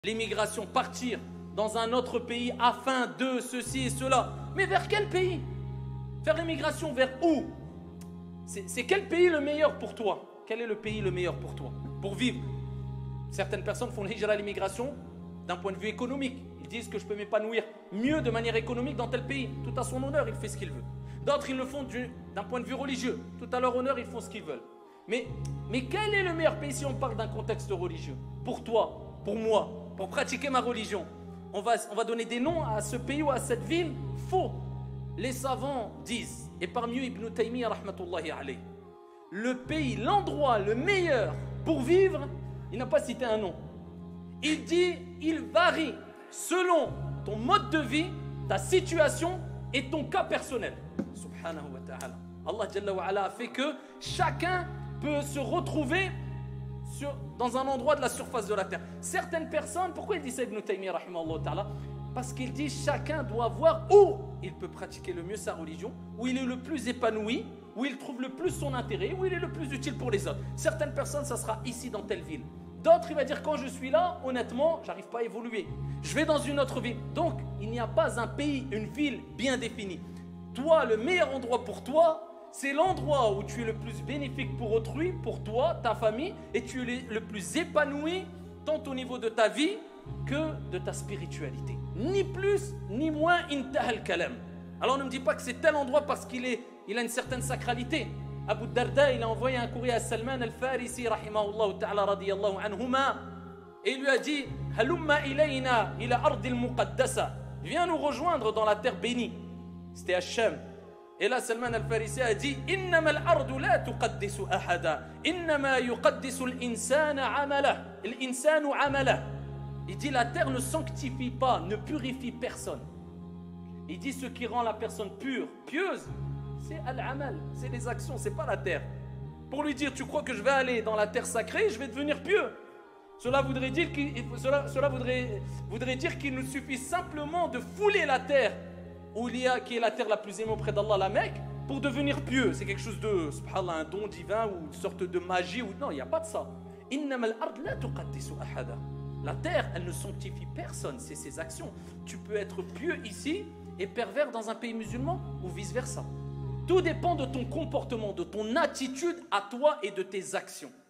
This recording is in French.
l'immigration, partir dans un autre pays afin de ceci et cela. Mais vers quel pays? Faire l'immigration vers où? C'est quel pays le meilleur pour toi? Quel est le pays le meilleur pour toi? Pour vivre. Certaines personnes font l'hijra à l'immigration d'un point de vue économique. Ils disent que je peux m'épanouir mieux de manière économique dans tel pays. Tout à son honneur, il fait ce qu'il veut. D'autres, ils le font d'un point de vue religieux. Tout à leur honneur, ils font ce qu'ils veulent. Mais quel est le meilleur pays si on parle d'un contexte religieux? Pour toi, pour moi, pour pratiquer ma religion. On va donner des noms à ce pays ou à cette ville. Faux. Les savants disent, et parmi eux Ibn Taymiyyah rahmatullahi alayh, le pays, l'endroit le meilleur pour vivre, il n'a pas cité un nom. Il dit, il varie selon ton mode de vie, ta situation et ton cas personnel. Subhanahu wa ta'ala. Allah Jalla wa ala a fait que chacun peut se retrouver dans un endroit de la surface de la terre. Certaines personnes, pourquoi il dit ça Ibn Taymiyyah rahimahullah ta'ala? Parce qu'il dit chacun doit voir où il peut pratiquer le mieux sa religion, où il est le plus épanoui, où il trouve le plus son intérêt, où il est le plus utile pour les autres. Certaines personnes, ça sera ici dans telle ville. D'autres, il va dire quand je suis là, honnêtement, j'arrive pas à évoluer. Je vais dans une autre ville. Donc, il n'y a pas un pays, une ville bien définie. Toi, le meilleur endroit pour toi, c'est l'endroit où tu es le plus bénéfique pour autrui, pour toi, ta famille, et tu es le plus épanoui, tant au niveau de ta vie que de ta spiritualité. Ni plus, ni moins, intahal kalam. Alors ne me dis pas que c'est tel endroit parce qu'il a une certaine sacralité. Abu Darda, il a envoyé un courrier à Salman al-Farisi, rahimahullah ta'ala radiyallahu anhuma, et il lui a dit Halumma ilayna ila ardil muqaddasa. Viens nous rejoindre dans la terre bénie. C'était à Sham. Et là, Salman al-Farisi a dit Innama al-ardu la tuqaddisu ahada, innama yuqaddisu al-insana amalah. Al-insanu amalah. Il dit la terre ne sanctifie pas, ne purifie personne. Il dit ce qui rend la personne pure, pieuse, c'est al-amal, c'est les actions, c'est pas la terre. Pour lui dire tu crois que je vais aller dans la terre sacrée, je vais devenir pieux. Cela voudrait dire qu'il nous suffit simplement de fouler la terre qui est la terre la plus aimée auprès d'Allah, la Mecque, pour devenir pieux. C'est quelque chose de, subhanallah, un don divin ou une sorte de magie. Non, il n'y a pas de ça. La terre, elle ne sanctifie personne, c'est ses actions. Tu peux être pieux ici et pervers dans un pays musulman ou vice-versa. Tout dépend de ton comportement, de ton attitude à toi et de tes actions.